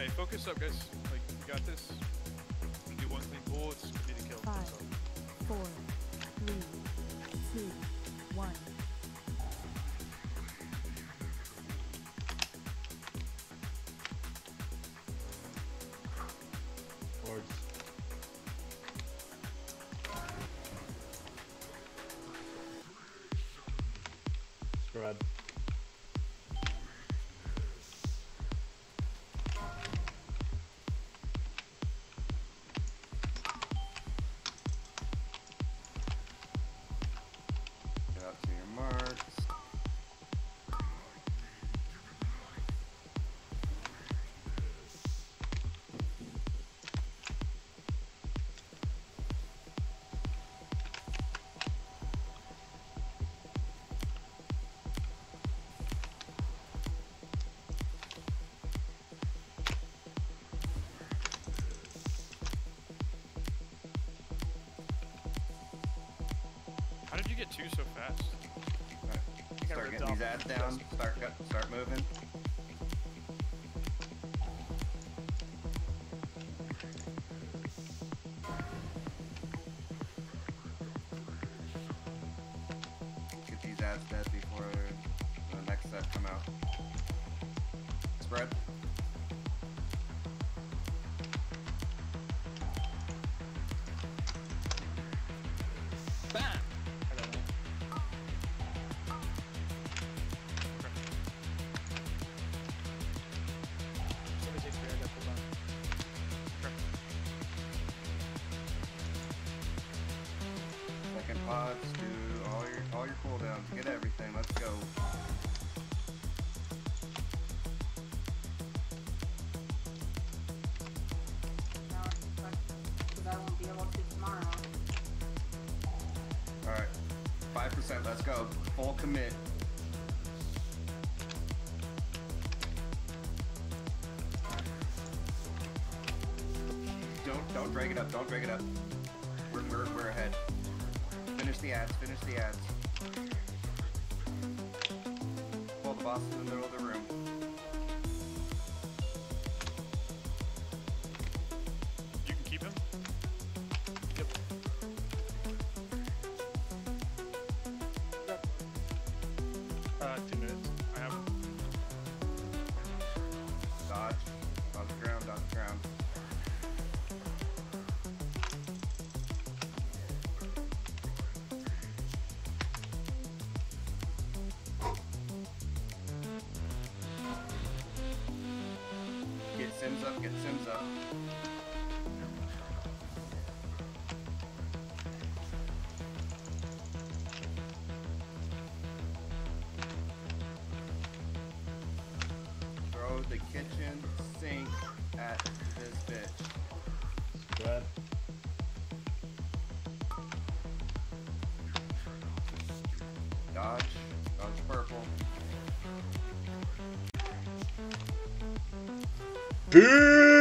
Hey, focus up, guys. Like, you got this. Do one clean pull. It's need to kill. 5, 4, 3, 2, 1. Lords. Spread. Get out to your marks. How did you get 2 so fast? Right. Start getting these ads down. Start moving. Get these ads dead before the next set come out. Spread. Bam! Somebody takes me, I got pulled on. Second pods. Do all your cooldowns. Get everything. Let's go. Now it's stuck because I won't be able to tomorrow. All right. 5%. Let's go. Full commit. Don't drag it up. Don't drag it up. We're ahead. Finish the ads. Finish the ads. Pull the boss in the middle of the room. You can keep him. Yep. Yep. 2 minutes. I have him. Dodge. Dodge the ground. Dodge the ground. Get Sims up. Get Sims up. Throw the kitchen sink at this bitch. Spread. Dodge. Dodge purple. Peace!